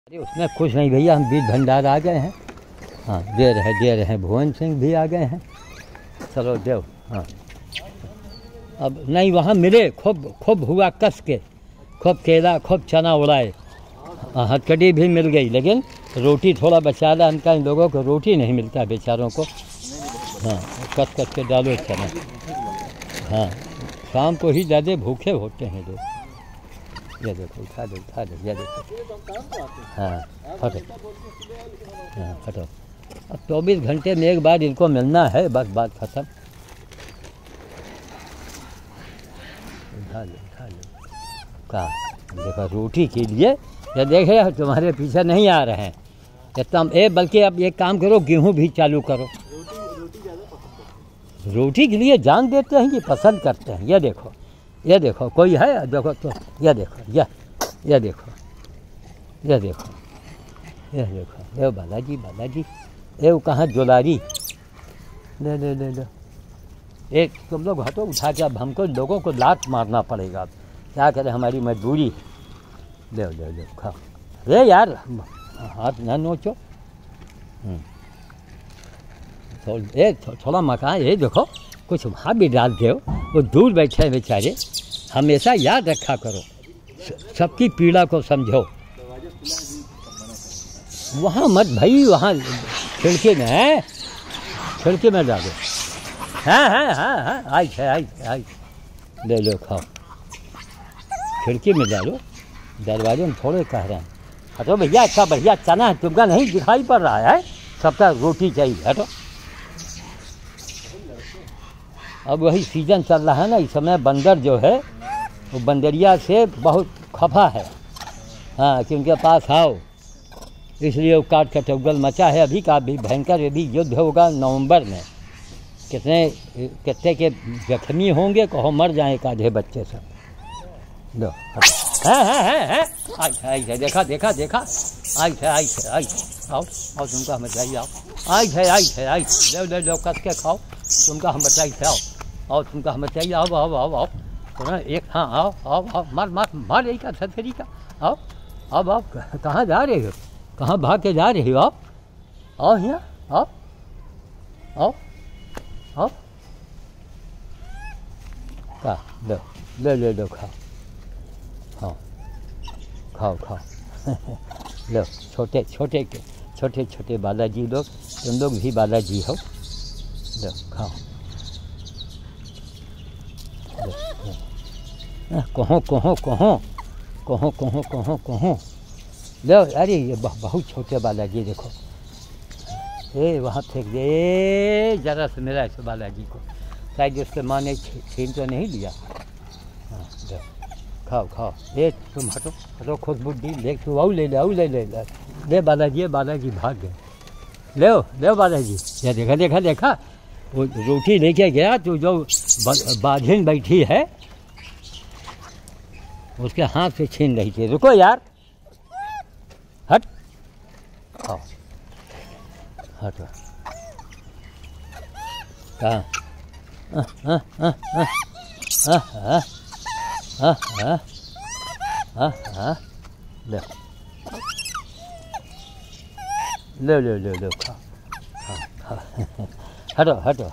अरे उसमें कुछ नहीं भैया, हम बीज भंडार आ गए हैं। हाँ दे रहे हैं। भुवन सिंह भी आ गए हैं। चलो देव। हाँ अब नहीं, वहाँ मिले खूब हुआ कस के, खूब केला, खूब चना उड़ाए, हथकड़ी भी मिल गई, लेकिन रोटी थोड़ा बचा ला। इनका इन लोगों को रोटी नहीं मिलता बेचारों को। हाँ कस के डालो चना। हाँ शाम को ही ज़्यादा भूखे होते हैं लोग। ये देखो उठा दो, ये देखो। हाँ हटो, हाँ हटो। अब 24 घंटे में एक बार इनको मिलना है, बस बात खत्म। उठा लो कहा देखो रोटी के लिए। ये देखे तुम्हारे पीछे नहीं आ रहे हैं इतना। बल्कि अब एक काम करो, गेहूं भी चालू करो। रोटी के लिए जान देते हैं कि पसंद करते हैं। ये देखो कोई है, देखो तो ये देखो, ये देखो ये बालाजी ये कहाँ जोलारी। ले एक तुम लोग हटो, उठा के अब हमको लोगों को लात मारना पड़ेगा। क्या करें, हमारी मजबूरी। ले खाओ। अरे यार हाथ ना नोचो। थोड़ा मकान ये देखो, कुछ वहाँ भी डाल दो। वो दूर बैठे हैं बेचारे। हमेशा याद रखा करो, सबकी पीड़ा को समझो। वहाँ मत भाई, वहाँ खिड़की में है, खिड़की में डालो। हाँ आई ले लो खाओ। खिड़की में डालो, दरवाजे में थोड़े कह रहे हैं। हटो भैया, अच्छा बढ़िया चना है, तुमका नहीं दिखाई पड़ रहा है। सबका रोटी चाहिए, हटो। अब वही सीजन चल रहा है ना इस समय। बंदर जो है वो बंदरिया से बहुत खफा है। हाँ कि उनके पास आओ, इसलिए वो काट कटौगल मचा है अभी का। अभी भयंकर अभी युद्ध होगा नवंबर में। कितने के जख्मी होंगे, कहो मर जाए एक आधे बच्चे सब। लो आई देखा आई आओ तुमका हम बताइए। आओ आई लो कस के खाओ। तुमका हम बताइए आओ तुमका हम बताइए। आओ एक। हाँ आओ मार यही का छतरी का। आओ आप कहाँ जा रहे हो, कहाँ भाग के जा रहे हो आप? आओ यहाँ आओ का लो खाओ लो। छोटे बालाजी लोग, तुम लोग भी बालाजी हो। लो खाओ। कहो लो। अरे ये बहुत छोटे बालाजी देखो। वहाँ फेंक दे जरा से मेरा ऐसे बालाजी को। शायद उसके माँ ने छीन तो नहीं लिया। हाँ लो खाओ। ये तुम हटो खुद बुड्ढी। ले तू आओ ले बालाजी भाग गए। ले बालाजी। ये देखा वो रोटी लेके गया तो जो बाधिन बैठी है उसके हाथ से छीन रही थी। रुको यार, हट कहाँ ले खा। हटो।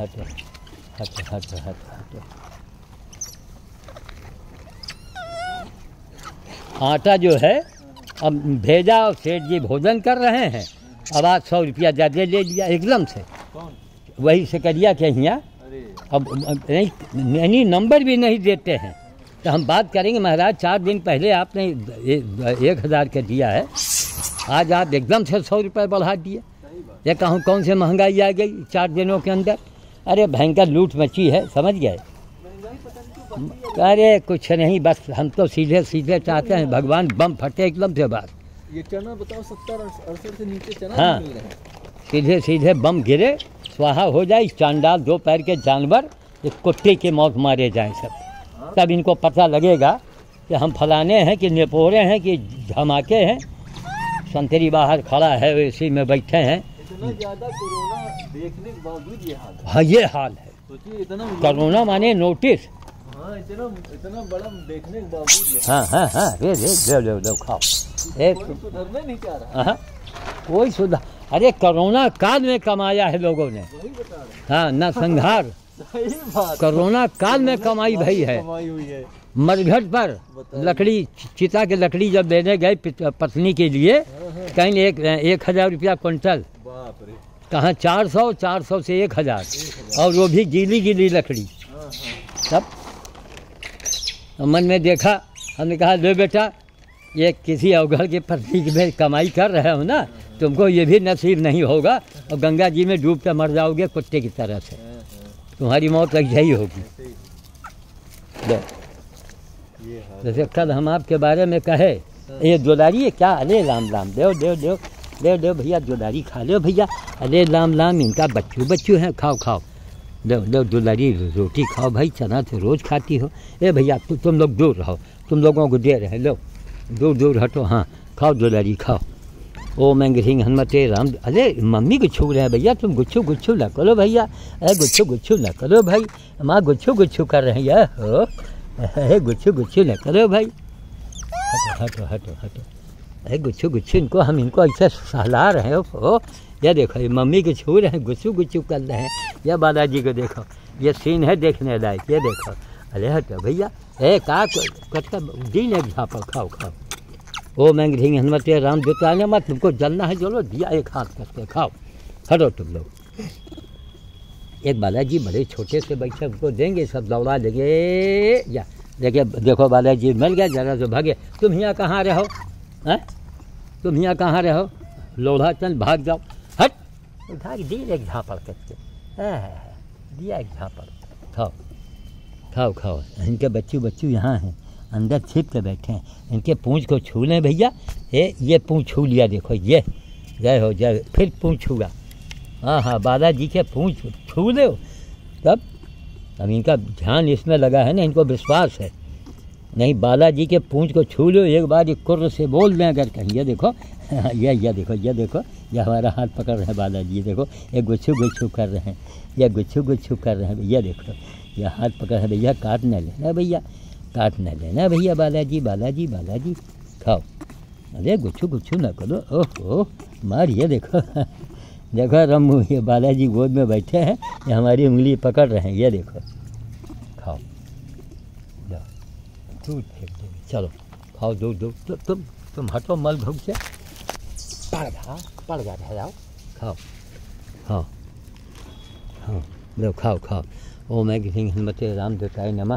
आटा जो है अब भेजा, और सेठ जी भोजन कर रहे हैं। अब आज 100 रुपया ज़्यादा ले लिया एकदम से। वही सकरिया के यहाँ। अब नहीं नंबर भी नहीं देते हैं। तो हम बात करेंगे महाराज, 4 दिन पहले आपने 1000 का दिया है, आज आप एकदम से 100 रुपये बढ़ा दिए। ये कहूँ कौन से महंगाई आ गई 4 दिनों के अंदर। अरे भयंकर लूट मची है, समझ गए। अरे कुछ नहीं, बस हम तो सीधे चाहते हैं भगवान बम फटे एकदम से बात। ये चना बताओ 70-68 से नीचे चना हाँ नहीं मिल रहा है। सीधे बम गिरे, स्वाहा हो जाए। चांडाल 2 पैर के जानवर एक कुत्ते के मौत मारे जाएं सब। तब इनको पता लगेगा कि हम फलाने हैं कि नेपोरे हैं कि धमाके हैं। संतरी बाहर खड़ा है, इसी में बैठे हैं। इतना ज़्यादा कोरोना देखने के बावजूद ये हाल है। हाँ ये हाल है। सोचिए इतना कोरोना माने नोटिस। हाँ इतना बड़ा देखने के बावजूद ये हाँ हाँ हाँ, दे खाओ एक। कोई सुधरने नहीं चाह रहा। हाँ, कोई सुधार, अरे कोरोना काल में कमाया है लोगों ने। वही बता रहे हैं। हाँ, न संहार, सही बात। कोरोना काल में कमाई भई है। कमाई हुई है। मरघट पर लकड़ी, चिता के लकड़ी जब लेने गए पत्नी के लिए, कहीं 1,000 रुपया क्विंटल, बाप रे। कहाँ 400 से 1,000, और वो भी गीली लकड़ी। तब मन में देखा, हमने कहा लो बेटा, ये किसी अवघड़ के पत्नी में कमाई कर रहे हो ना, तुमको ये भी नसीब नहीं होगा, और गंगा जी में डूब कर मर जाओगे कुत्ते की तरह से, तुम्हारी मौत ऐसे ही होगी। जैसे कल हम आपके बारे में कहे, ये दुलारी है क्या, अरे राम दो भैया, दुलारी खा लो भैया, अरे राम इनका बच्चू हैं, खाओ दो दुलारी रोटी खाओ भाई, चना तो रोज़ खाती हो। ए भैया तुम लोग दूर रहो, तुम लोगों को दे रहे, लो दूर हटो, हाँ खाओ दुलारी खाओ। ओ मैं सिंह हनुमते राम, अरे मम्मी को छू रहे हैं भैया, तुम गुच्छू ना करो भैया, अरे गुच्छू ना करो भाई, माँ गुच्छू कर रहे हैं हो, गुच्छू न करो भाई, हटो, अरे गुच्छू इनको ऐसे सहला रहे हो। ये देखो, ये मम्मी को छू रहे हैं, गुच्छू कर रहे हैं। ये बालाजी को देखो, ये सीन है देखने लायक, ये देखो। अरे हटो भैया, दिन एक झापड़ खाओ। ओ मैं हनुमते राम दुताने मत, तुमको जलना है चलो, दिया एक हाथ करके खाओ, हटो तुम लोग। एक बालाजी बड़े छोटे से बच्चे उनको देंगे, सब दौड़ा देंगे, या देखिए देखो बालाजी मिल गया, जरा से भागे, तुम यहाँ कहाँ रहो, हैं तुम यहाँ कहाँ रहो, लोढ़ा चल भाग जाओ, हट, उठा के दिया एक झापड़ करके, दिया एक झापड़, खाओ। इनके बच्चू यहाँ हैं, अंदर छिप के बैठे हैं, इनके पूँछ को छू लें भैया, ये पूँछ छू लिया, देखो ये, जय, फिर पूँछ छूगा, हाँ बालाजी के पूँछ छू लो, तब अब इनका ध्यान इसमें लगा है ना, इनको विश्वास है, नहीं बालाजी के पूँछ को छू लो एक बार, ये कुर्र से बोल दें अगर कहीं, ये देखो, ये देखो, ये हमारा हाथ पकड़ रहे हैं बालाजी, ये देखो, ये गुच्छू कर रहे हैं, ये गुच्छू कर रहे हैं, ये देखो, ये हाथ पकड़ है भैया, काट न लेना भैया, बालाजी खाओ, अरे गुच्छू ना करो, ओहो मार, ये देखो रम्मू, ये बालाजी गोद में बैठे हैं, ये हमारी उंगली पकड़ रहे हैं, ये देखो, खाओ, दूध फेंक दो, चलो खाओ दूध, तुम हटो मल भूख से, पड़ जा रहे जाओ, खाओ, लो खाओ। ओ मैं सिंह हनुमते राम दुताय नमः।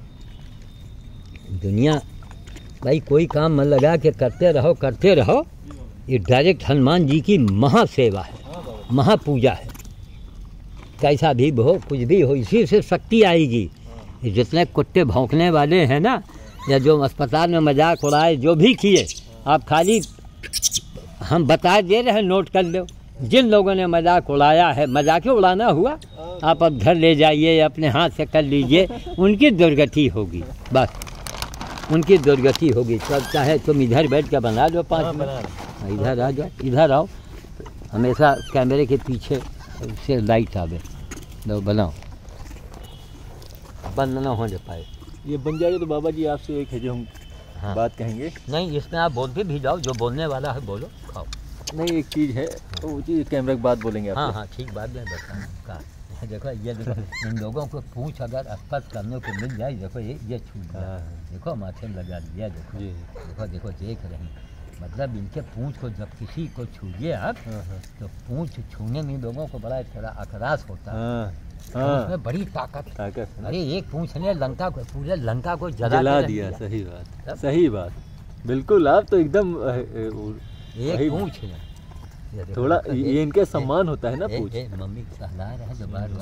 दुनिया भाई कोई काम मन लगा के करते रहो, ये डायरेक्ट हनुमान जी की महासेवा है, महापूजा है, कैसा भी हो, कुछ भी हो, इसी से शक्ति आएगी। जितने कुत्ते भौंकने वाले हैं ना, या जो अस्पताल में मजाक उड़ाए, जो भी किए, आप खाली हम बता दे रहे हैं, नोट कर लो, जिन लोगों ने मजाक उड़ाया है, मजाक ही उड़ाना हुआ, आप अब घर ले जाइए, अपने हाथ से कर लीजिए, उनकी दुर्गति होगी, बस उनकी दुर्गति होगी। सब चाहे तुम इधर बैठ के बना लो 5 मिनट, इधर आ जाओ, इधर आओ, हमेशा कैमरे के पीछे से लाइट आवे, लो बनाओ, बंद ना होने पाए। ये बन जाएगा तो बाबा जी आपसे एक है जो हम बात कहेंगे। नहीं, इसमें आप बोलते भी जाओ, जो बोलने वाला है बोलो, खाओ। नहीं, एक चीज़ है, तो वो चीज़ कैमरे की बात बोलेंगे आप। हाँ ठीक बात है, बताओ। देखो ये देखो, इन लोगों को पूँछ अगर स्पर्श करने को मिल जाए, देखो ये छू लिया, देखो माथे में लगा दिया, देखो देख रहे हैं, मतलब इनके पूँछ को जब किसी को छूइए आप, तो पूँछ छूने में लोगों को बड़ा तरह अखरास होता है, उसमें बड़ी ताकत। अरे एक पूँछ ने पूरे लंका को जला दिया। सही बात, बिल्कुल, आप तो एकदम एक पूँछ है, थोड़ा ये इनके सम्मान होता है ना, पूछ मम्मी सहला रहे हैं, तो बार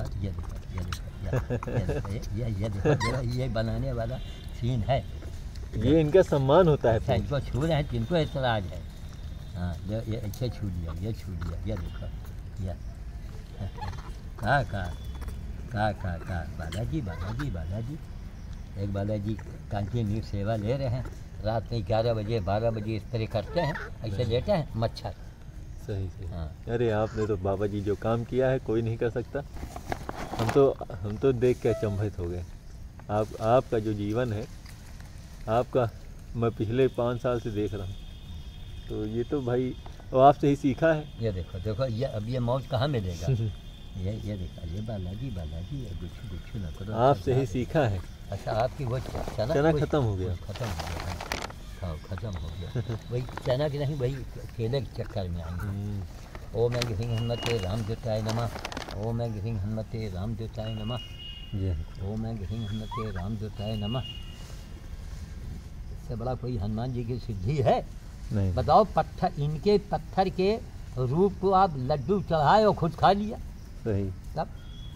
ये बनाने वाला सीन है, ये इनका सम्मान होता है, इनको छू रहे हैं, जिनको ऐतराज है, हाँ ये ऐसे छू लिया, ये देखो, ये का बालाजी। एक बालाजी कंटिन्यू सेवा ले रहे हैं, रात में 11 बजे 12 बजे इस तरह करते हैं, ऐसे लेते हैं मच्छर। सही। हाँ। अरे आपने तो बाबा जी जो काम किया है कोई नहीं कर सकता, हम तो देख के अचंभित हो गए। आपका जो जीवन है, आपका मैं पिछले 5 साल से देख रहा हूँ, तो ये तो भाई वो आपसे ही सीखा है। ये देखो देखो, ये अब ये मौज कहाँ मिलेगा। ये देखा, ये बालाजी ये गुच्छू गुच्छू न करो, आपसे ही सीखा है। अच्छा, आपकी वो चना खत्म हो गया। खाओ, खत्म हो गया। वही चना की नहीं, वही केले के चक्कर में आएंगे। ओम ह्रीं हनुमते रामदूताय नमः, ओम ह्रीं हनुमते रामदूताय नमः, ओम ह्रीं हनुमते रामदूताय नमः। इससे बड़ा कोई हनुमान जी की सिद्धि है? नहीं। बताओ, पत्थर, इनके पत्थर के रूप को आप लड्डू चढ़ाए और खुद खा लिया। सही। तब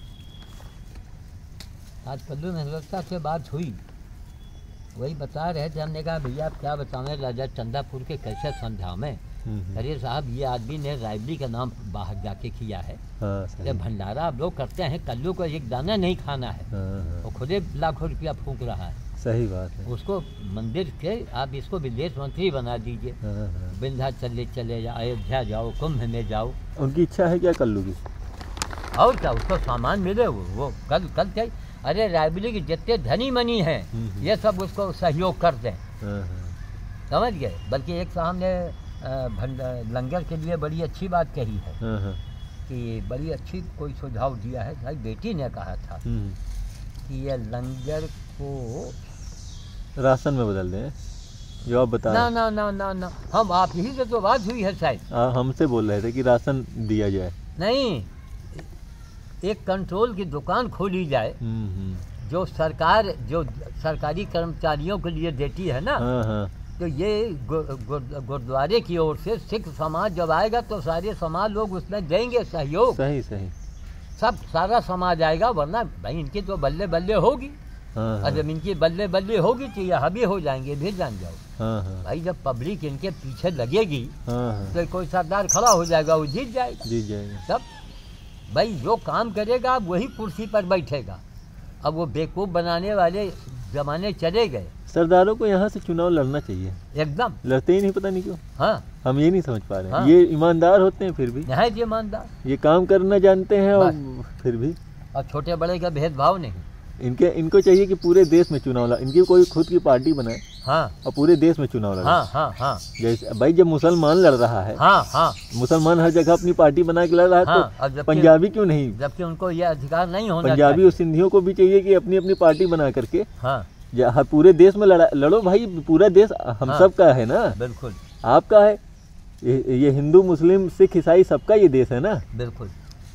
आज कल्लू मेहता से बात हुई, वही बता रहे थे। हमने कहा भैया आप क्या बताएं, राजा चंदापुर के कैसे समझावें। अरे साहब, ये आदमी ने रायबली का नाम बाहर जाके किया है। जब भंडारा आप लोग करते हैं, कल्लू को एक दाना नहीं खाना है, वो खुदे लाखों रुपया फूंक रहा है। सही बात है। उसको मंदिर के आप इसको विदेश मंत्री बना दीजिए। विंध्याचल चले जाओ, अयोध्या जाओ, कुंभ में जाओ। उनकी इच्छा है क्या कल्लू की? और क्या, उसको सामान मिले, वो कल चाहिए। अरे रायबली के जितने धनी मनी हैं, ये सब उसको सहयोग कर दें, समझ गए। बल्कि एक साहब ने लंगर के लिए बड़ी अच्छी बात कही है कि बड़ी अच्छी कोई सुझाव दिया है। भाई बेटी ने कहा था कि ये लंगर को राशन में बदल दें, जो आप बता ना ना ना ना ना, हम आप ही से तो बात हुई है शायद। हमसे बोल रहे थे कि राशन दिया जाए। नहीं, एक कंट्रोल की दुकान खोली जाए, जो सरकार जो सरकारी कर्मचारियों के लिए देती है ना। तो ये गुरुद्वारे की ओर से सिख समाज जब आएगा तो सारे समाज लोग उसमें देंगे सहयोग। सही सही, सब सारा समाज आएगा, वरना भाई इनकी तो बल्ले बल्ले होगी। और जब इनकी बल्ले बल्ले होगी तो ये हबी हो जाएंगे, भी जान जाओ। भाई जब पब्लिक इनके पीछे लगेगी तो कोई सरदार खड़ा हो जाएगा, वो जीत जाएगा। तब भाई जो काम करेगा वही कुर्सी पर बैठेगा। अब वो बेवकूफ़ बनाने वाले जमाने चले गए। सरदारों को यहाँ से चुनाव लड़ना चाहिए, एकदम लड़ते ही नहीं, पता नहीं क्यों। हाँ, हम ये नहीं समझ पा रहे हैं। ये ईमानदार होते हैं, फिर भी नहायत ईमानदार, ये काम करना जानते हैं, और फिर भी और छोटे बड़े का भेदभाव नहीं। इनको चाहिए कि पूरे देश में चुनाव लड़े, इनकी कोई खुद की पार्टी बनाए। हाँ, और पूरे देश में चुनाव लड़े। हाँ हाँ हाँ। जैसे भाई जब मुसलमान लड़ रहा है, हाँ हाँ, मुसलमान हर जगह अपनी पार्टी बना के लड़ रहा है, हाँ, तो पंजाबी क्यों नहीं? जबकि उनको ये अधिकार नहीं होना। पंजाबी और सिंधियों को भी चाहिए कि अपनी अपनी पार्टी बना करके हाँ, पूरे देश में लड़ो भाई। पूरा देश हम सब का है ना। बिल्कुल, आपका है। ये हिंदू मुस्लिम सिख ईसाई सबका ये देश है ना। बिल्कुल।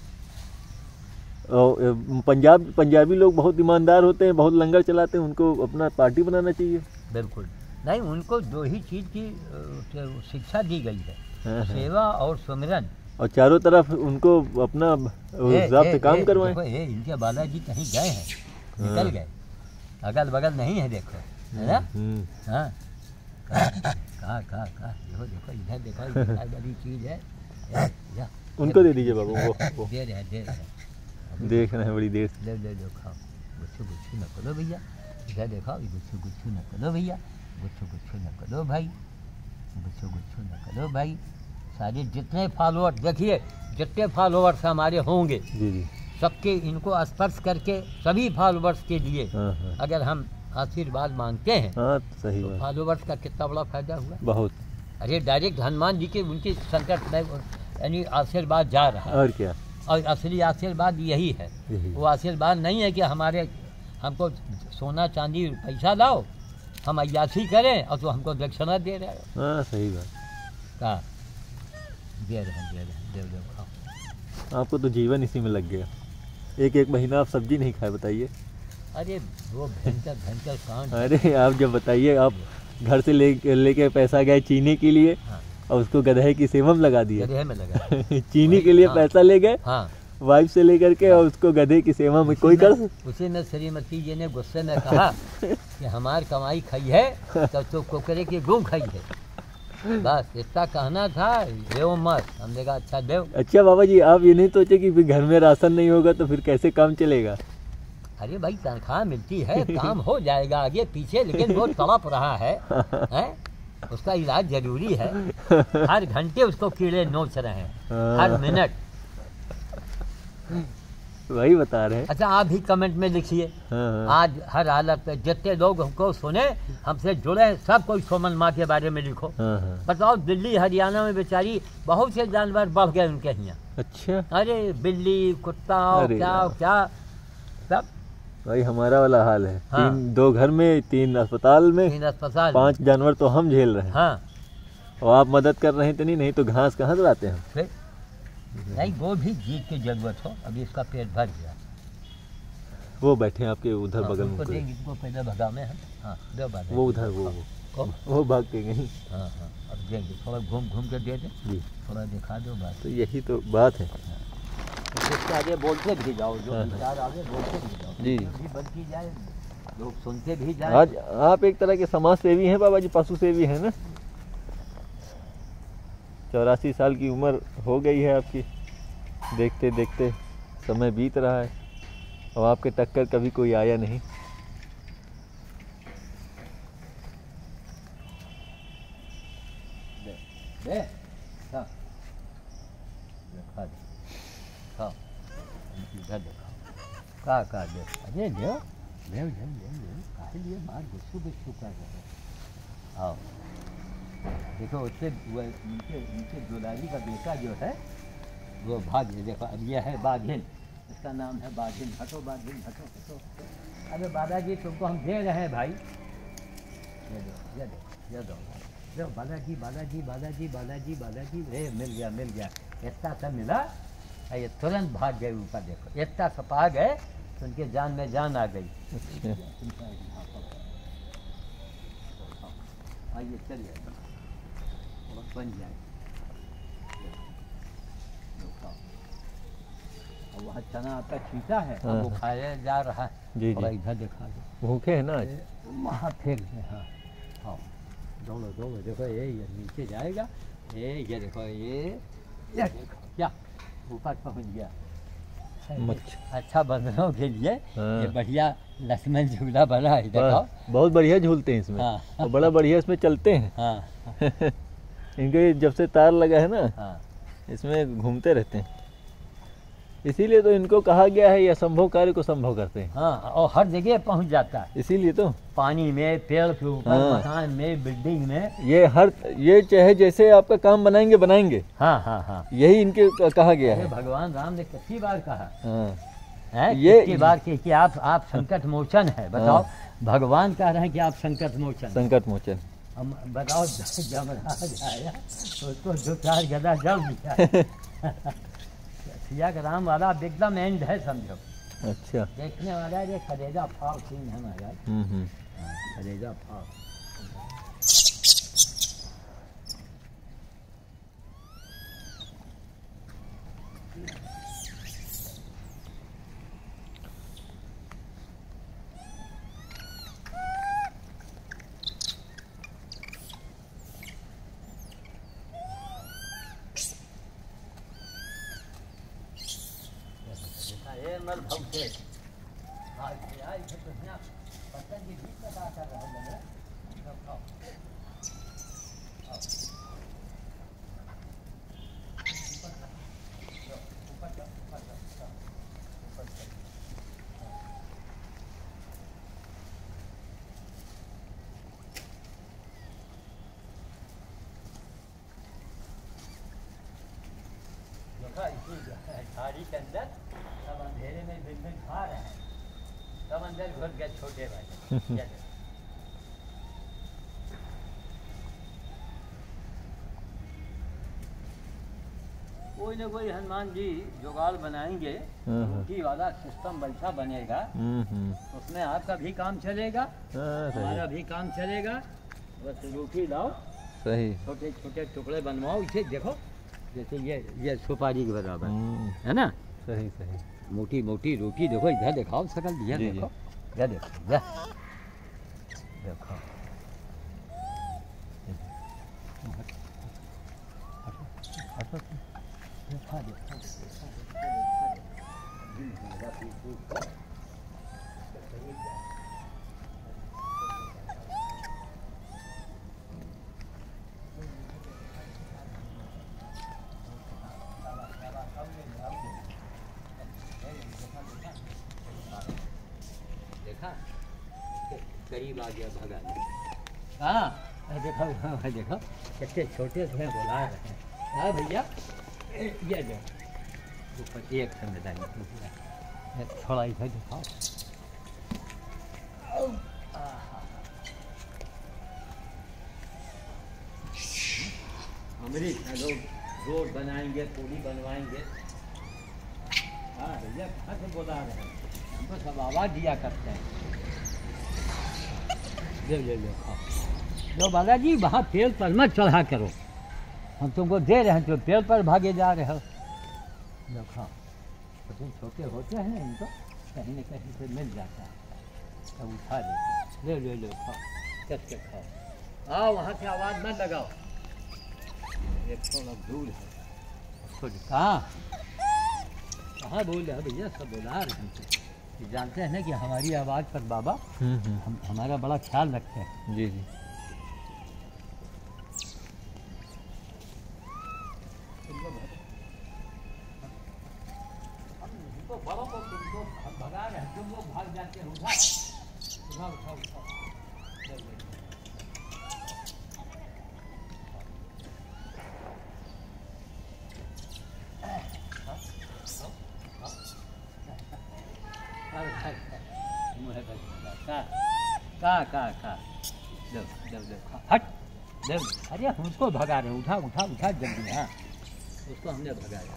पंजाबी लोग बहुत ईमानदार होते हैं, बहुत लंगर चलाते हैं, उनको अपना पार्टी बनाना चाहिए। बिल्कुल नहीं, उनको दो ही चीज़ की शिक्षा दी गई है, सेवा और सुमिरन। और चारों तरफ उनको अपना ज़ब्त काम करवाएं। देखो इनके बालाजी कहीं गए हैं, निकल गए, अगल बगल नहीं है, देखो है ना। हाँ, कहाँ देखो इधर देखो, बड़ी चीज़ है। उनको दे दीजिए बाबू, वो दे रहे देख रहे हैं बड़ी देर। ले खाओ, गुच्छू गुच्छू न करो भैया, इधर देखो, गुच्छू गुच्छू न करो भैया, गुच्छू गुच्छू न करो भाई, गुच्छू गुच्छू न करो भाई। सारे जितने फॉलोअर्स देखिए, जितने फॉलोअर्स हमारे होंगे सबके इनको स्पर्श करके, सभी फॉलोअर्स के लिए अगर हम आशीर्वाद मांगते हैं, सही तो फॉलोअर्स का कितना बड़ा फायदा हुआ। बहुत। अरे डायरेक्ट हनुमान जी के उनकी संकट में यानी आशीर्वाद जा रहा है। और क्या, और असली आशीर्वाद यही है। वो आशीर्वाद नहीं है कि हमको सोना चांदी पैसा लाओ, हम अय्यासी करें और तो हमको दक्षिणा दे रहे हो। हाँ, सही बात। कहा दे रहे देव खाओ। आपको तो जीवन इसी में लग गया। एक महीना आप सब्जी नहीं खाए, बताइए। अरे वो भयंकर कांड। अरे आप जब बताइए, आप घर से लेके पैसा गए चीनी के लिए, और उसको गधे की सेवा में लगा दिया। गधे में लगा चीनी के लिए पैसा ले गए, वाइफ से लेकर के, और उसको गधे की सेवा में कोई कर। उसी में श्रीमती जी ने गुस्से में कहा कि हमार कमाई खाई है तो कुकरे की गुम खाई है। बस इतना कहना था, देव मत। हमने कहा अच्छा देव। अच्छा बाबा जी, आप ये नहीं सोचे कि घर में राशन नहीं होगा तो फिर कैसे काम चलेगा? अरे भाई तनख्वाह मिलती है, काम हो जाएगा आगे पीछे, लेकिन वो तड़प रहा है, उसका इलाज जरूरी है। हर घंटे उसको कीड़े नोच रहे हैं, हर मिनट। वही बता रहे हैं। अच्छा, आप भी कमेंट में लिखिए। हाँ हाँ। आज हर हालत पे जितने लोग हमको सुने, हमसे जुड़े, सब कोई सोमन माँ के बारे में लिखो। हाँ हाँ। बताओ, दिल्ली हरियाणा में बेचारी बहुत से जानवर बढ़ गए उनके यहाँ। अच्छा। अरे बिल्ली, कुत्ता, अरे क्या यार। क्या सब। भाई हमारा वाला हाल है। हाँ। 2 घर में, 3 अस्पताल में, 3 अस्पताल 5 जानवर तो हम झेल रहे हैं। हाँ, और आप मदद कर रहे हैं इतनी, नहीं तो घास कहाँ से लाते हैं। फिर नहीं, वो भी जीत की जरूरत हो। अभी इसका पेट भर गया। वो बैठे हैं आपके उधर हाँ, बगल उनको में कोई। देंगे, इनको पहले भगा में हम। हाँ, दो बार वो उधर वो भाग के गई। हाँ हाँ, अब देंगे, थोड़ा घूम घूम के दे दे, जी। थोड़ा दिखा दो बात। तो यही तो बात है। इसके आगे बोलते भी जाओ, जो हाँ, विचार आगे बोलते भी जाओ, जी। भी बनती जाए, लोग सुनते भी जाए। आज आप एक तरह के समाज सेवी हैं बाबा जी, पशु सेवी हैं ना। 84 साल की उम्र हो गई है आपकी। देखते देखते समय बीत रहा है, और आपके टक्कर कभी कोई आया नहीं। दे, हाँ, दिखा दे, हाँ, इधर दिखाओ, का दे, अरे दे, काहे लिए मार गुस्सू गुस्सू कर रहे हो। आओ, देखो उससे उनके दुलारी का बेटा जो है वो भाग्य, देखो अब ये है बाघिन, इसका नाम है बाघिन। हटो बाघिन, हटो हटो। अरे बालाजी, तुमको हम दे रहे हैं भाई, ये दो, ये दो, ये दो, दो। बालाजी बालाजी बालाजी बालाजी बालाजी, मिल गया मिल गया। इतना सा मिला, ये तुरंत भाग गए ऊपर। देखो इतना सा पा गए तो उनके जान में जान आ गई। आइए चलिए, बन जाए। वहाँ चना आपका छीटा है, अब वो खाया जा रहा है। जी थोड़ा जी। इधर दिखा दो, भूखे हैं ना आज। वहाँ फेंक दे। हाँ, हाँ, दौड़ो दौड़ो, देखो ये नीचे जाएगा। ये देखो, ये देखो क्या ऊपर पहुँच गया। अच्छा, बंदरों के लिए हाँ। ये बढ़िया लक्ष्मण झूला बना है, देखो। बहुत बढ़िया झूलते हैं इसमें। हाँ। और बड़ा बढ़िया इसमें चलते हैं। हाँ इनके जब से तार लगा है ना, हाँ, इसमें घूमते रहते हैं। इसीलिए तो इनको कहा गया है, ये असंभव कार्य को संभव करते हैं। हाँ, और हर जगह पहुँच जाता है। इसीलिए तो पानी में, पेड़ के ऊपर, हाँ। मकान में, बिल्डिंग में। ये चाहे जैसे आपका काम बनाएंगे बनाएंगे। हाँ हाँ हाँ, यही इनके कहा गया अरे है। भगवान राम ने कितनी बार कहा हाँ। है, ये- कितनी बार कि आप संकट मोचन है। बताओ, भगवान कह रहे हैं कि आप संकट मोचन। संकट मोचन। हम बताओ, जमराज आया उसको 2-4 गदा जल दिया। सिया का राम वाला एकदम एंड है, समझो। अच्छा। देखने वाला ये कलेजा फाड़ सीन है महाराज। कलेजा फाड़। ये मर भौंके आज से आई है तो यहाँ पतंग की भी पता कर रहा है। सब खाओ, झाड़ी के अंदर सब अंधेरे में बिल्कुल खा रहे हैं, सब अंदर घुस गए छोटे वाले। कोई ना कोई हनुमान जी जुगाड़ बनाएंगे, रोटी वाला सिस्टम वैसा बनेगा, उसमें आपका भी काम चलेगा, हमारा भी काम चलेगा। बस रोटी लाओ, सही। छोटे छोटे टुकड़े बनवाओ। इसे देखो, जैसे ये सुपारी के बराबर है ना। सही सही। मोटी मोटी रोटी देखो, इधर दिखाओ सकल, ये जी, देखो, ये देखो, ये देखो। देखा करीब आ गया भगा। हाँ देखो, हाँ देखो कितने छोटे से बुला रहे हैं। हाँ भैया ये लो ऊपर एक संविधान थोड़ा इधर दिखाओ। अमृत लोग रोड बनाएंगे, पूरी बनवाएंगे। हाँ भैया कहाँ से बुला रहे हैं, हमको सब आवाज़ दिया करते हैं। ले खाओ लो बालाजी, वहाँ पेड़ पर मत चढ़ा करो, हम तुमको दे रहे हैं तो पेड़ पर भागे जा रहे हो। लो खाओ, छोटे छोटे होते हैं ना, इनको कहीं न कहीं से मिल जाता है, तब उठा देते। ले खाओ, कस के खाओ। आओ वहाँ से आवाज़ मत लगाओ, एक थोड़ा दूर है उसको। कहाँ बोल रहे भैया, सब बुला रहे हैं। ये जानते हैं ना कि हमारी आवाज़ पर बाबा हमारा बड़ा ख्याल रखते हैं। जी जी। बड़ों को तुमको भगा रहे हैं, तुम लोग भाग जाते हैं। उठाओ। का हट दे। अरे हम उसको भगा रहे हैं, उठा जल्दी। हाँ उसको हमने भगाया।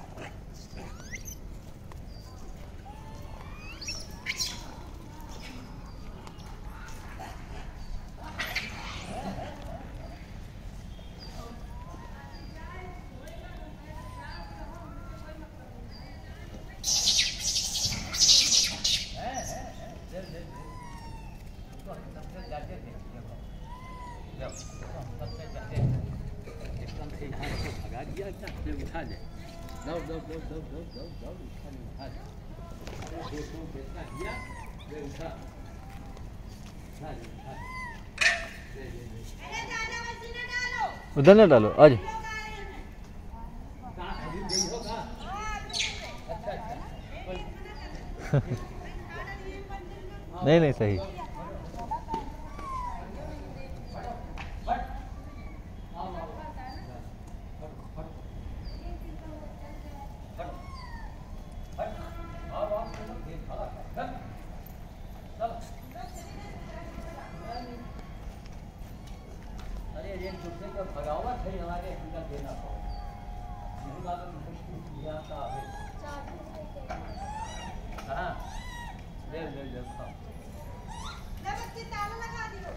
भगा दिया क्या, उठा ले। दौड़ उठा उधर ना डालो, आज नहीं सही। अरे एक दूसरे का भगावत है हमारे अंदर देना हाँ ले ताला लगा दियो।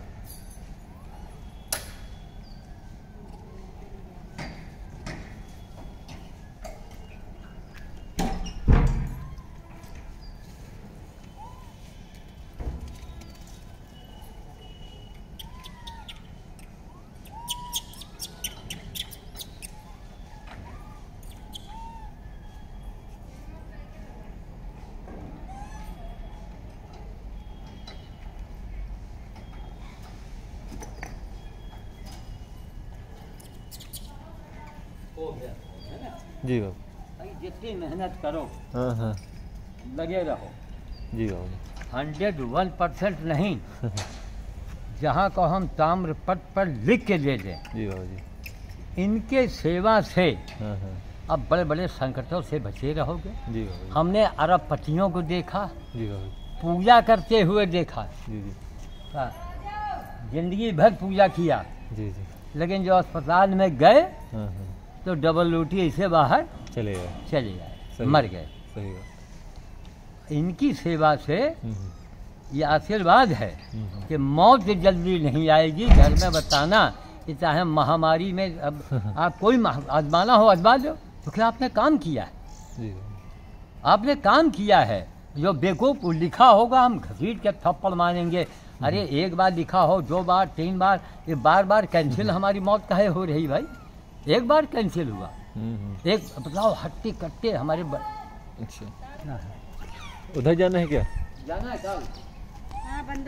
हो गया है ना जी बाबू। जितनी मेहनत करो, हाँ लगे रहो जी बाबू। 101% नहीं जहाँ को हम ताम्रपत्र पर लिख के ले लें। जी बाबू जी। इनके सेवा से हाँ अब बड़े बड़े संकटों से बचे रहोगे। जी बाबू। हमने अरबपतियों को देखा, जी बाबू। पूजा करते हुए देखा। जी जी। जिंदगी भर पूजा किया, जी जी। लेकिन जो अस्पताल में गए हाँ तो डबल रोटी ऐसे बाहर चले गए, मर गए। सही बात। इनकी सेवा से ये आशीर्वाद है कि मौत जल्दी नहीं आएगी। घर में बताना कि चाहे महामारी में अब आप कोई आजमाना हो आजमा लो, तो क्या आपने काम किया है, जी आपने काम किया है। जो बेवकूफ़ लिखा होगा हम घसीट के थप्पड़ मारेंगे। अरे एक बार लिखा हो, 2 बार 3 बार, ये बार बार कैंसिल हमारी मौत काहे हो रही भाई? एक बार कैंसिल हुआ, एक बताओ हट्टी कट्टे हमारे अच्छा उधर जाना है क्या? जाना है कल? हाँ बंदर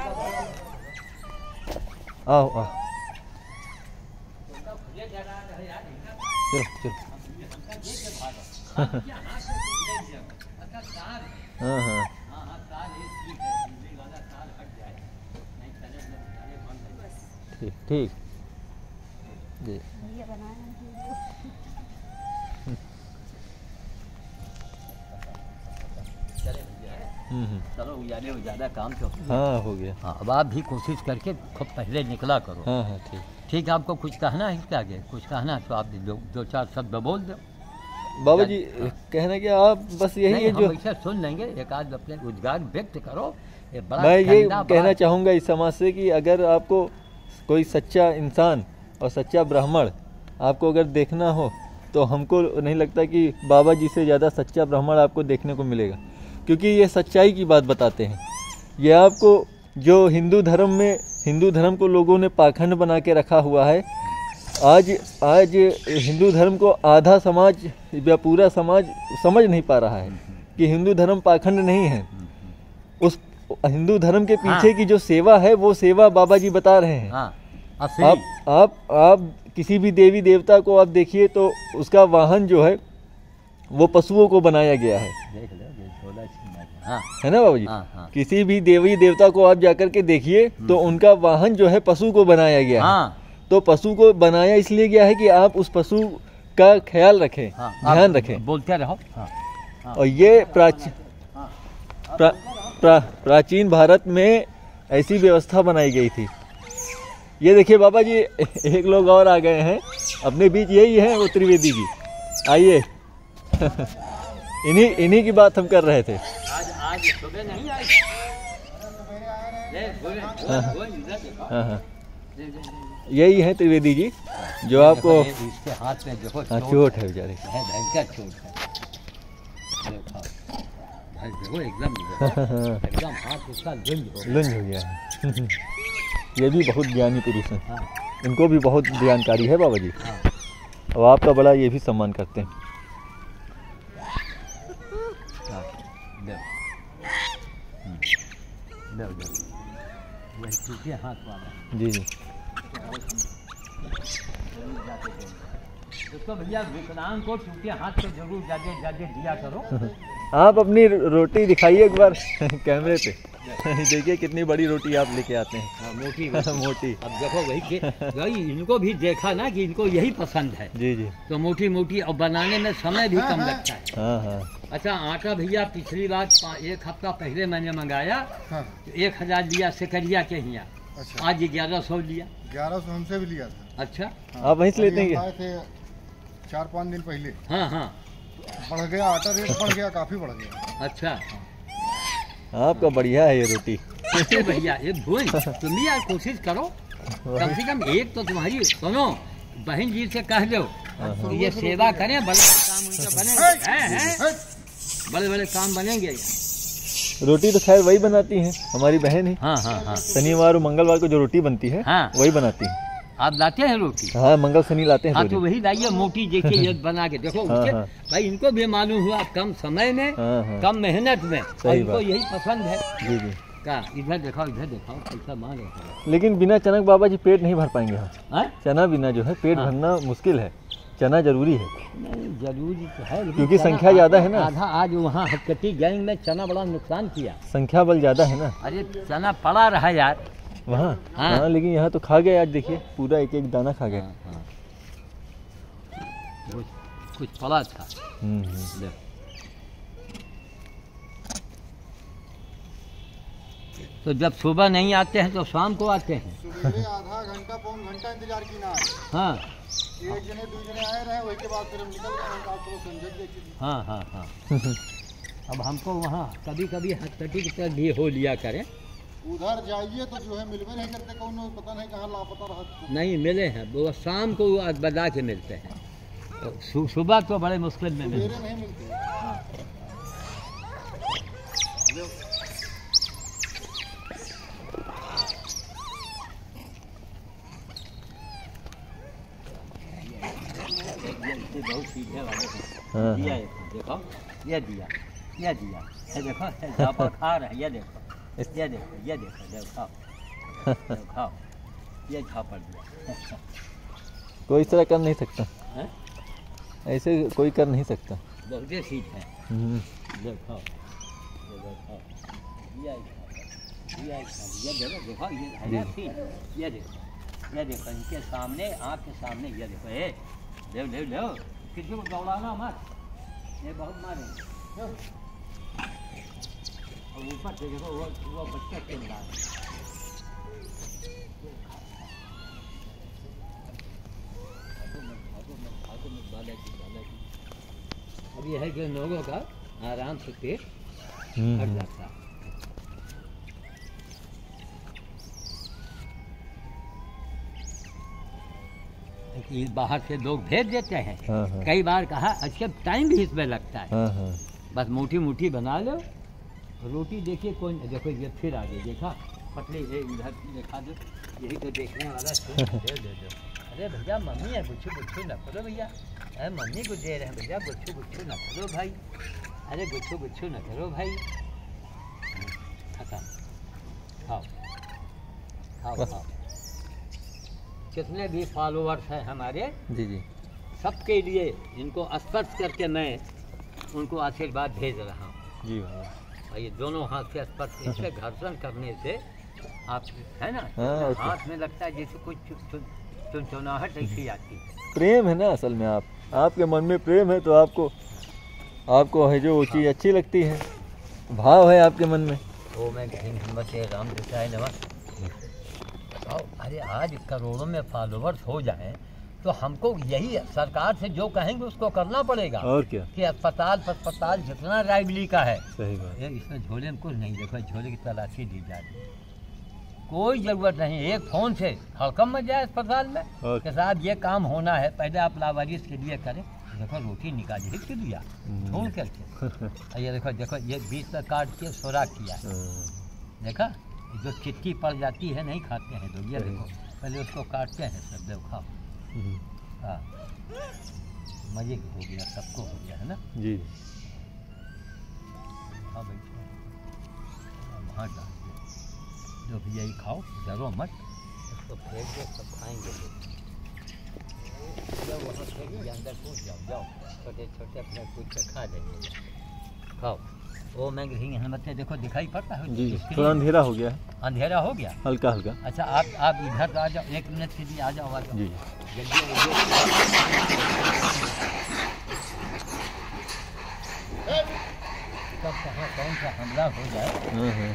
आओ आओ चलो चलो। हाँ हाँ ठीक ठीक जी। चलो ज़्यादा काम तो हाँ हो गया। हाँ, अब आप भी कोशिश करके खूब पहले निकला करो। हाँ हाँ ठीक। ठीक है, आपको कुछ कहना है इसके आगे? कुछ कहना है तो आप दो चार शब्द बोल दो। बाबा जी कहना क्या, आप बस यही नहीं, है जो हम ऐसा सुन लेंगे, एक आध अपने रोजगार व्यक्त करो। ये बड़ा मैं ये ठंडा कहना बड़ा- चाहूँगा इस समाज से कि अगर आपको कोई सच्चा इंसान और सच्चा ब्राह्मण आपको अगर देखना हो तो हमको नहीं लगता कि बाबा जी से ज़्यादा सच्चा ब्राह्मण आपको देखने को मिलेगा, क्योंकि ये सच्चाई की बात बताते हैं। ये आपको जो हिंदू धर्म में हिंदू धर्म को लोगों ने पाखंड बना के रखा हुआ है, आज हिंदू धर्म को आधा समाज या पूरा समाज समझ नहीं पा रहा है कि हिंदू धर्म पाखंड नहीं है। उस हिंदू धर्म के पीछे हाँ। की जो सेवा है वो सेवा बाबा जी बता रहे हैं। हाँ, असली। आप किसी भी देवी देवता को आप देखिए तो उसका वाहन जो है वो पशुओं को बनाया गया है, देख लो, ये झोला छीना है। हाँ, है ना बाबा जी? हाँ, हाँ। किसी भी देवी देवता को आप जाकर के देखिए तो उनका वाहन जो है पशु को बनाया गया है। हाँ, तो पशु को बनाया इसलिए गया है कि आप उस पशु का ख्याल रखें, हाँ, ध्यान आप रखें। बोलते रहो। हाँ, और ये प्राचीन भारत में ऐसी व्यवस्था बनाई गई थी। ये देखिए बाबा जी, एक लोग और आ गए हैं अपने बीच, यही है वो त्रिवेदी जी। आइए इन्हीं की बात हम कर रहे थे। आज सुबह नहीं आई। हाँ हाँ, यही है त्रिवेदी जी जो आपको इसके हाथ में देखो चोट है बेचारे। भयंकर चोट है। देखो एकदम हाथ उसका लुंज हो गया है। ये भी बहुत ज्ञानी पुरुष हैं, हाँ, इनको भी बहुत जानकारी है बाबा जी। हाँ। और आपका बड़ा ये भी सम्मान करते हैं। वही हाथ वाला जी जी। उसको भैया विकलांग को टूटे हाथ से जरूर ज्यादा दिया करो। आप अपनी रोटी दिखाइए एक बार कैमरे पे। देखिए कितनी बड़ी रोटी आप लेके आते हैं। हाँ, मोटी मोटी। अब देखो वही इनको भी देखा ना कि इनको यही पसंद है। जी जी। तो मोटी मोटी और बनाने में समय भी कम लगता है। हाँ हाँ। अच्छा, आटा भैया पिछली बार 1 हफ्ता पहले मैंने मंगाया। हाँ। 1000 लिया सिकरिया के यहाँ। अच्छा। आज 1100 लिया। 1100 हमसे भी लिया था। अच्छा। हाँ। आप वहीं से लेते हैं? आए थे 4-5 दिन पहले। हाँ हाँ। बढ़ गया आटा, रेट बढ़ गया, काफी बढ़ गया। अच्छा, आपका बढ़िया है ये रोटी। भैया ये भूल तुम भी यार कोशिश करो, कम से कम एक तो तुम्हारी सुनो, बहन जी से कह दो ये सेवा करें, बड़े काम उनके बनेंगे, बड़े बड़े काम बनेंगे। रोटी तो खैर वही बनाती हैं, हमारी बहन है। हाँ हाँ हाँ। शनिवार और मंगलवार को जो रोटी बनती है, हाँ, वही बनाती है। आप लाते हैं रोटी? हाँ, मंगल शनि लाते हैं। हाँ, तो वही लाइए मोटी, देखिए ये बना के देखो। हाँ, हाँ। भाई इनको भी मालूम हुआ कम समय में, हाँ, हाँ। कम मेहनत में, और इनको यही पसंद है। जी जी। का इधर दिखाओ, इधर दिखाओ, पैसा मांगे। लेकिन बिना चना बाबा जी पेट नहीं भर पाएंगे। हाँ, चना बिना जो है पेट भरना मुश्किल है। चना जरूरी है। नहीं जरूरी तो है, क्योंकि संख्या ज्यादा है ना। आधा आज वहाँ हटकटी गैंग में चना बड़ा नुकसान किया, संख्या बल ज्यादा है ना। अरे चना पड़ा रहा यार वहाँ। हाँ। हाँ, लेकिन यहाँ तो खा गए आज, देखिए पूरा एक एक दाना खा गए। हाँ, कुछ पड़ा था। तो जब सुबह नहीं आते हैं तो शाम को आते हैं। सुबह आधा घंटा पौन घंटा इंतजार की ना। हाँ, एक जने 2 जने आए रहे, वही के बाद फिर हम निकल गए। आपको समझ देखी। हाँ हाँ हाँ। अब हमको वहाँ कभी कभी हटकटी की तरह भी हो लिया करें। उधर जाइए तो जो है मिलवे नहीं करते, कौन पता नहीं कहाँ लापता रहा। नहीं मिले हैं, वो शाम को बजा के मिलते हैं, तो सुबह तो बड़े मुश्किल में मिलते नहीं मिलते। बहुत सीधे वाले हैं। दिया देखो, ये दिया, ये दिया, ये देखो, झापा खा रहे हैं, ये देखो, ये देखो, ये देखो, देखो, देखो, ये झापड़ दिया। कोई इस तरह कर नहीं सकता है? ऐसे कोई कर नहीं सकता। बहुत सीध है। देखो, ये देखो, ये देखो, ये देखो, ये देखो, ये देखो, ये देखो, ये देखो इनके सामने, आँख के सामने, ये देखो, ले ले ले, किसी को दौड़ाना मत, ये बहुत मारेंगे। और ऊपर से देखो वो बच्चा खेल रहा है। अब ये है कि लोगों का आराम से पेट भर जाता है। कि बाहर से लोग भेज देते हैं। हाँ, हाँ। कई बार कहा अच्छा टाइम भी इसमें लगता है। हाँ, हाँ। बस मोटी मोटी बना लो, रोटी देखिए कौन, देखो ये फिर आगे देखा, पतली है, इधर देखा दो, यही तो देखने वाला दे दो। अरे भैया मम्मी है, गुच्छू गुच्छू न करो भैया, अरे मम्मी को दे रहे हैं भैया, गुच्छू गुच्छू न करो भाई, अरे गुच्छू गुच्छू न करो भाई। खत्म, खाओ खाओ खाओ। जितने भी फॉलोअर्स हैं हमारे, जी जी, सबके लिए इनको स्पर्श करके मैं उनको आशीर्वाद भेज रहा हूँ। जी बाबा। और ये दोनों हाथ से स्पर्श, इससे घर्षण करने से आप है ना, हाँ, हाथ में लगता है जैसे कुछ चुनचुनाहट ऐसी आती है। प्रेम है ना असल में, आपके मन में प्रेम है तो आपको है जो वो चीज़ अच्छी लगती है, भाव है आपके मन में। वो मैं हिम्मत राम दिखाए नमः। अरे आज करोड़ों में फॉलोवर्स हो जाएं तो हमको यही सरकार से जो कहेंगे उसको करना पड़ेगा। और क्या, कि अस्पताल जितना रायबली का है, सही बात। ये इसमें झोले में कुछ नहीं, देखो झोले की तलाशी दी जा रही है, कोई ज़रूरत नहीं, एक फ़ोन से हड़कम में जाए अस्पताल में के साथ ये काम होना है, पहले आप लावारिस के लिए करें। देखो रोटी निकाली के दिया ढूंढ करके, ये देखो ये बीच में काट के सोरा किया है, देखा जो चिट्ठी पड़ जाती है नहीं खाते हैं लोग, ये देखो पहले उसको काटते हैं सब, देखो खाओ। हाँ मज़े हो गया, सबको हो गया है ना जी। हाँ भाई वहाँ डाल दो, जो भी यही खाओ, डरो मत, उसको फेंक दो, सब खाएंगे जब वहाँ फेंक के अंदर कूद जाओ, छोटे छोटे अपने कूद के खा लेंगे, खाओ। वो मैं यहाँ बच्चे देखो दिखाई पड़ता है जी, थोड़ा अंधेरा हो गया है, अंधेरा हो गया हल्का हल्का। अच्छा आप इधर आ जाओ, 1 मिनट के लिए आ जाओ जी। कब कहाँ कौन सा हमला हो जाए।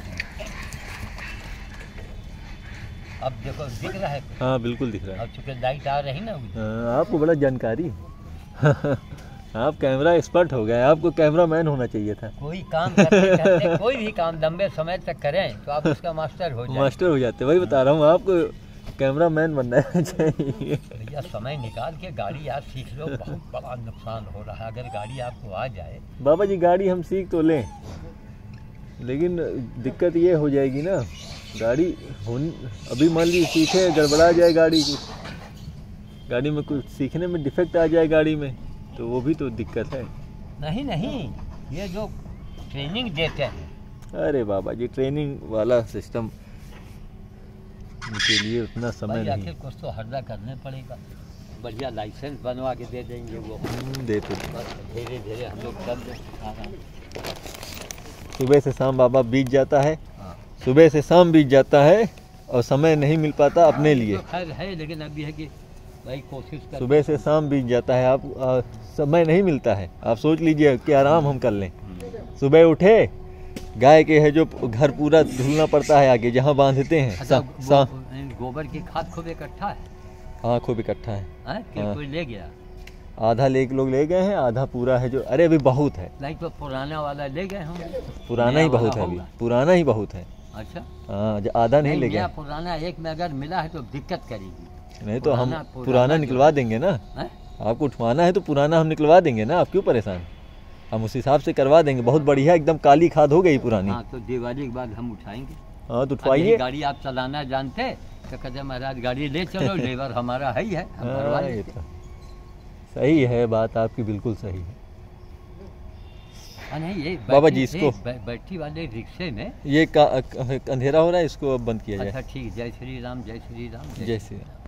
अब देखो दिख रहा है, हाँ बिल्कुल दिख रहा है। अब चूँकि लाइट आ रही ना, आपको बड़ा जानकारी आप कैमरा एक्सपर्ट हो गए, आपको कैमरा मैन होना चाहिए था। कोई काम करते कोई भी काम लंबे समय तक करें तो आप उसका मास्टर हो जाए। मास्टर हो जाते, वही बता रहा हूँ, आपको कैमरा मैन बनना चाहिए। भैया समय निकाल के गाड़ी आप सीख लो, बहुत बड़ा नुकसान हो रहा है अगर गाड़ी आपको आ जाए। बाबा जी गाड़ी हम सीख तो लें, लेकिन दिक्कत ये हो जाएगी ना, गाड़ी अभी मान लीजिए सीखे, गड़बड़ा जाए गाड़ी में कुछ सीखने में डिफेक्ट आ जाए गाड़ी में, तो वो भी तो दिक्कत है। नहीं ये जो ट्रेनिंग देते हैं, अरे बाबा जी ट्रेनिंग वाला सिस्टम के लिए उतना समय नहीं। आखिर कुछ तो हर्जा करने पड़ेगा, बढ़िया लाइसेंस बनवा के दे देंगे वो, देते धीरे धीरे हम लोग कर दें। सुबह से शाम बाबा बीत जाता है, हाँ। सुबह से शाम बीत जाता है और समय नहीं मिल पाता अपने लिए। तो खैर है, लेकिन अभी है कि भाई कोशिश कर, सुबह से शाम बीत जाता है, आप समय नहीं मिलता है। आप सोच लीजिए कि आराम हम कर लें, सुबह उठे, गाय के है जो घर पूरा धुलना पड़ता है आगे जहाँ बांधते हैं। अच्छा, गोबर की खाद खूब इकट्ठा है। हाँ खूब इकट्ठा है, हाँ। कोई ले गया, आधा लोग ले गए हैं, आधा पूरा है जो, अरे अभी बहुत है, नहीं तो पुराना वाला ले गए हम, पुराना ही बहुत है, अभी पुराना ही बहुत है। अच्छा हाँ आधा नहीं ले गए, पुराना एक में अगर मिला है तो दिक्कत करेगी, नहीं तो हम पुराना निकलवा देंगे ना। आपको उठवाना है तो पुराना हम निकलवा देंगे ना, आप क्यों परेशान, हम उस हिसाब से करवा देंगे। बहुत बढ़िया एकदम काली खाद हो गई पुरानी। हाँ तो दिवाली के बाद हम उठाएंगे। हाँ तो उठवाइए। गाड़ी आप चलाना जानते तो कहते महाराज गाड़ी ले चलो, लेबर हमारा है ही है, हम भरवा लेंगे। सही है बात आपकी, बिल्कुल सही है। नहीं ये बाबा जी इसको बैटरी वाले रिक्शे में ये अंधेरा हो रहा है, इसको अब बंद किया जाए। अच्छा ठीक, जय श्री राम, जय श्री राम, जय श्री राम।